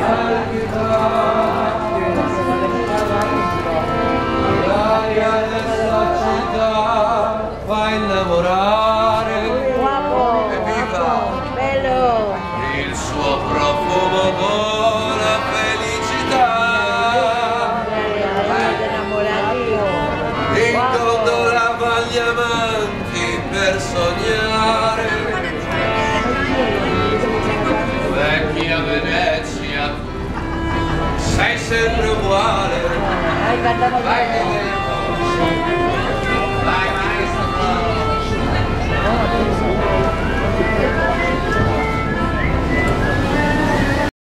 L'aria della città fa innamorare. Evviva! Bello! Il suo profumo vola felicità. In gondola van gli amanti per sognare. Vecchia Venezia, sei sempre uguale. Vai,